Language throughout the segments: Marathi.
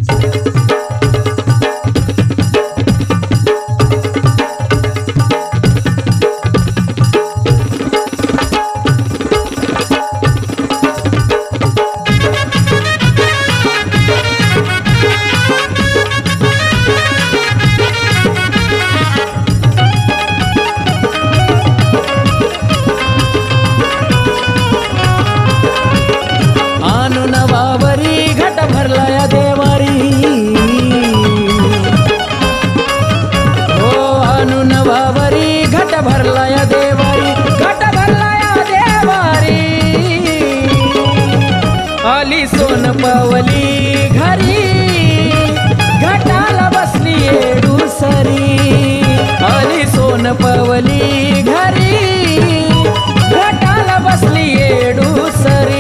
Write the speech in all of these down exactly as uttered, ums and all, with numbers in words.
भरलाया देवारी घट भरलाया देवारी आली सोन पावली घरी घटाला बसली येडूसरी आली सोन पावली घरी घटाला बसली येडूसरी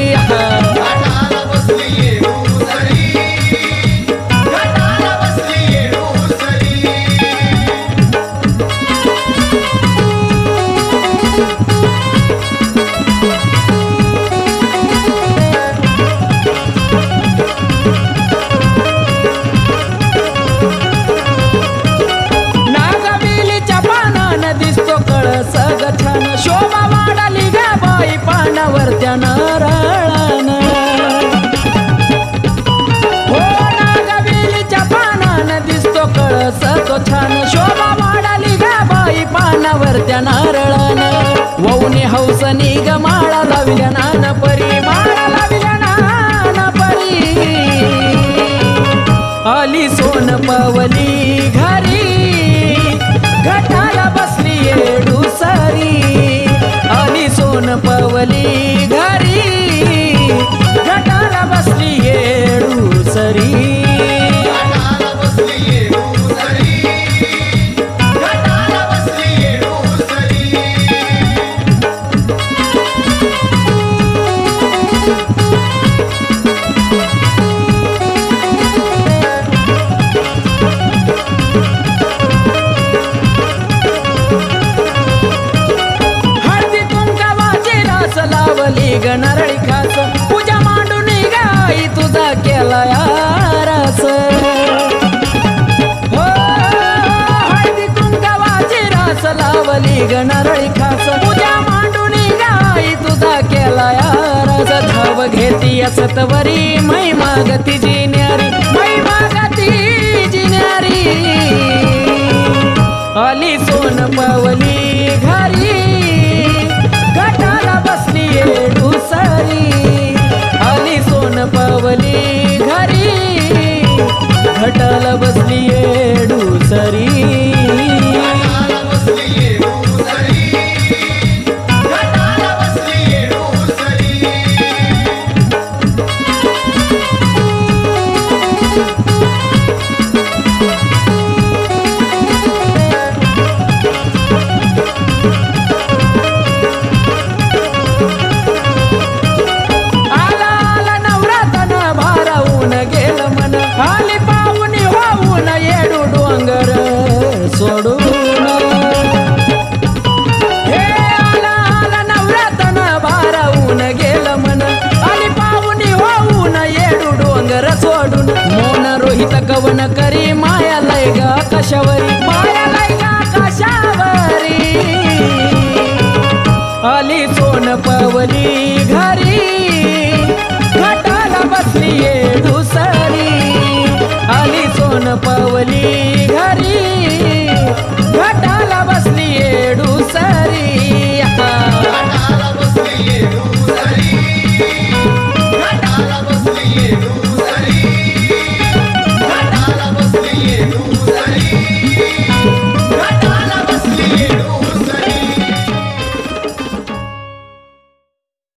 शोभा वाढली गा बाई पानावर त्या नारळान हो नागवेलीच्या पानानं दिसतो कळस तो छान शोभा वाढली गा बाई पानावर त्या नारळान वौनी हौसनी ग माळा लाविल्या नान परी माळा लाविल्या नान परी आली सोन पावली घरी घटाला बसली येडूसरी आली सोन पावली घरी घटाला बसली येडूसरी लावली ग नारळी खास पूजा मांडून गाई तुझा केला यारस हो हळदी कुंकवाची रास लावली ग नारळी खास पूजा मांडून गाई तुझा केला यारस धाव घेती असतवरी मै मागती जिन्यारी मै मागती जिन्यारी आली सोन पावली घरी घटाला बसली येडूसरी आली सोन पावली घरी घटाला बसली येडूसरी आली पाहुणी होऊन येडू डोंगर सोडून हे आला आला नवरातन भारावून गेलं मन आली पाहुणी होऊन येडू डोंगर सोडून मोन रोहित कवन करी माया लय गा कशावरी माया लय गा कशावरी आली सोन पावली